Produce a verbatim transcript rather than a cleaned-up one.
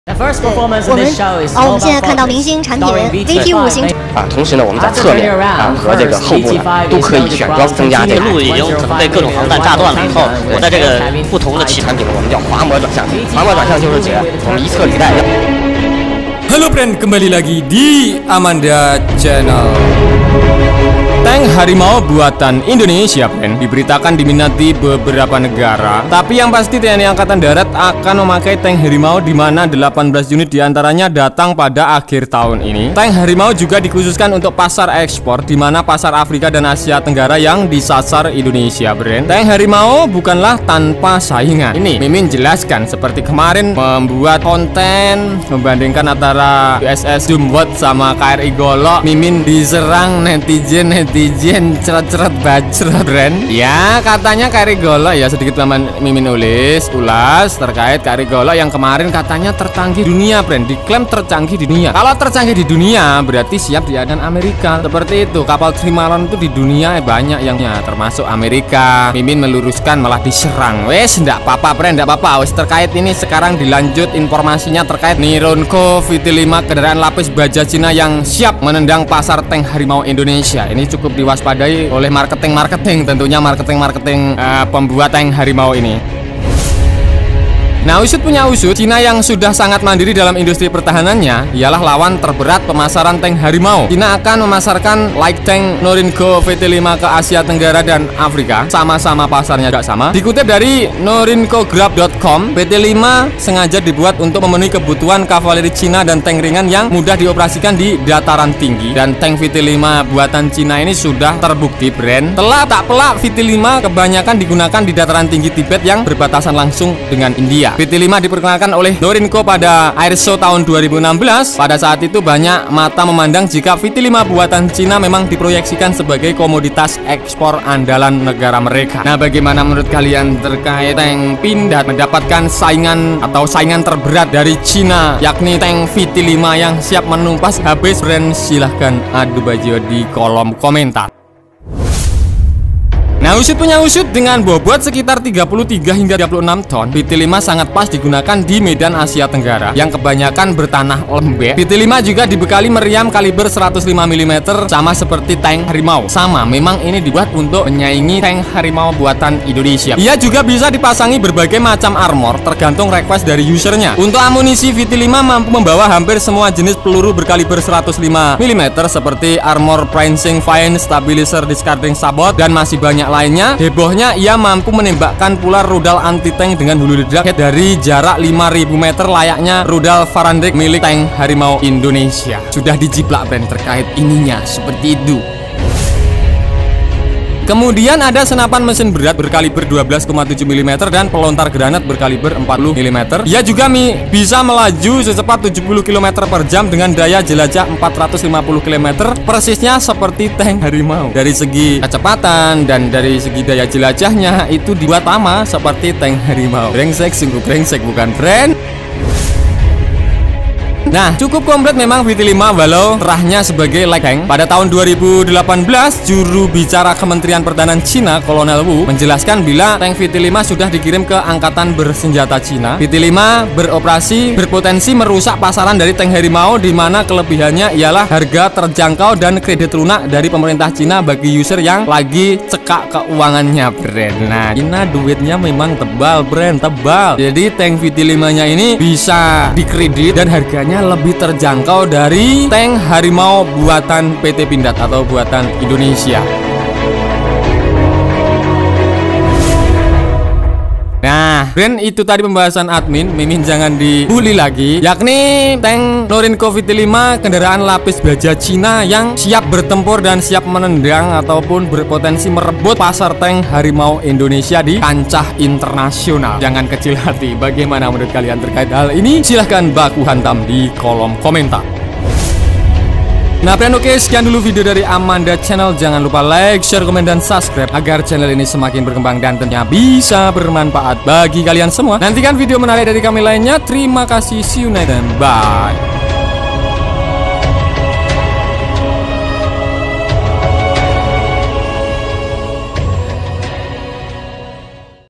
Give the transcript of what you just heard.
我们哦，我们现在看到明星产品人 V T 五型啊，同时呢，我们在侧面啊和这个后部呢都可以选装增加这个。 路已经可能被各种航弹炸断了以后，我在这个不同的起产品，我们叫滑膜转向。滑膜转向就是指我们一侧履带。 Halo friend, kembali lagi di Amanda Channel. Tank harimau buatan Indonesia, friend, diberitakan diminati beberapa negara. Tapi yang pasti T N I Angkatan Darat akan memakai tank harimau, di mana delapan belas unit diantaranya datang pada akhir tahun ini. Tank harimau juga dikhususkan untuk pasar ekspor, di mana pasar Afrika dan Asia Tenggara yang disasar Indonesia, friend. Tank harimau bukanlah tanpa saingan. Ini Mimin jelaskan seperti kemarin membuat konten membandingkan antara U S S Jumbot sama K R I Golok. Mimin diserang netizen netizen ceret-ceret bacret, friend. Ya katanya K R I Golok, ya sedikit teman Mimin ulis ulas terkait K R I Golok yang kemarin katanya tercanggih dunia, friend. Diklaim tercanggih di dunia. Kalau tercanggih di dunia berarti siap diadaan Amerika. Seperti itu, kapal Trimaran itu di dunia eh, banyak yang ya, termasuk Amerika. Mimin meluruskan malah diserang. Wes ndak apa-apa, friend, ndak apa-apa. Wes terkait ini sekarang dilanjut informasinya terkait Nironco V T lima, kendaraan lapis baja Cina yang siap menendang pasar tank harimau Indonesia. Ini cukup diwaspadai oleh marketing-marketing, tentunya marketing-marketing uh, pembuat tank harimau ini. Nah, usut punya usut, Cina yang sudah sangat mandiri dalam industri pertahanannya ialah lawan terberat pemasaran tank harimau. Cina akan memasarkan light tank Norinco V T lima ke Asia Tenggara dan Afrika. Sama-sama pasarnya juga sama. Dikutip dari norincograph dot com, V T lima sengaja dibuat untuk memenuhi kebutuhan kavaleri Cina dan tank ringan yang mudah dioperasikan di dataran tinggi. Dan tank V T lima buatan Cina ini sudah terbukti, brand. Telah tak pelak V T lima kebanyakan digunakan di dataran tinggi Tibet yang berbatasan langsung dengan India. V T lima diperkenalkan oleh Norinco pada Air Show tahun dua ribu enam belas. Pada saat itu banyak mata memandang jika V T lima buatan Cina memang diproyeksikan sebagai komoditas ekspor andalan negara mereka. Nah, bagaimana menurut kalian terkait tank Pindad mendapatkan saingan atau saingan terberat dari Cina, yakni tank V T lima yang siap menumpas habis, brand? Silahkan adu baju di kolom komentar. Nah, usut punya usut, dengan bobot sekitar tiga puluh tiga hingga tiga puluh enam ton, V T lima sangat pas digunakan di medan Asia Tenggara yang kebanyakan bertanah lembek. V T lima juga dibekali meriam kaliber seratus lima milimeter sama seperti tank harimau. Sama, memang ini dibuat untuk menyaingi tank harimau buatan Indonesia. Ia juga bisa dipasangi berbagai macam armor tergantung request dari usernya. Untuk amunisi, V T lima mampu membawa hampir semua jenis peluru berkaliber seratus lima milimeter seperti armor prancing vine, stabilizer discarding sabot, dan masih banyak lainnya. Hebohnya ia mampu menembakkan pula rudal anti tank dengan hulu ledak dari jarak lima ribu meter layaknya rudal Varandik milik tank harimau Indonesia. Sudah dijiplak, brand, terkait ininya seperti itu. Kemudian ada senapan mesin berat berkaliber dua belas koma tujuh milimeter dan pelontar granat berkaliber empat puluh milimeter. Ia juga mi bisa melaju secepat tujuh puluh kilometer per jam dengan daya jelajah empat ratus lima puluh kilometer, persisnya seperti tank harimau. Dari segi kecepatan dan dari segi daya jelajahnya itu dibuat sama seperti tank harimau. Brengsek, sungguh brengsek, bukan, friend? Nah, cukup komplit memang V T lima walau terahnya sebagai light tank. Pada tahun dua ribu delapan belas, juru bicara Kementerian Pertahanan Cina, Kolonel Wu, menjelaskan bila tank V T lima sudah dikirim ke angkatan bersenjata Cina. V T lima beroperasi berpotensi merusak pasaran dari tank harimau, di mana kelebihannya ialah harga terjangkau dan kredit lunak dari pemerintah Cina bagi user yang lagi cekak keuangannya, brand. Nah, Cina duitnya memang tebal, brand, tebal. Jadi tank V T lima nya ini bisa dikredit dan harganya lebih terjangkau dari tank harimau buatan P T Pindad atau buatan Indonesia. Nah, brand, itu tadi pembahasan admin. Mimin jangan dibully lagi, yakni tank Norinco V T lima, kendaraan lapis baja Cina yang siap bertempur dan siap menendang ataupun berpotensi merebut pasar tank harimau Indonesia di kancah internasional. Jangan kecil hati. Bagaimana menurut kalian terkait hal ini? Silahkan baku hantam di kolom komentar. Nah, friend, oke, sekian dulu video dari Amanda Channel. Jangan lupa like, share, komen, dan subscribe agar channel ini semakin berkembang dan tentunya bisa bermanfaat bagi kalian semua. Nantikan video menarik dari kami lainnya. Terima kasih, see you next time, bye.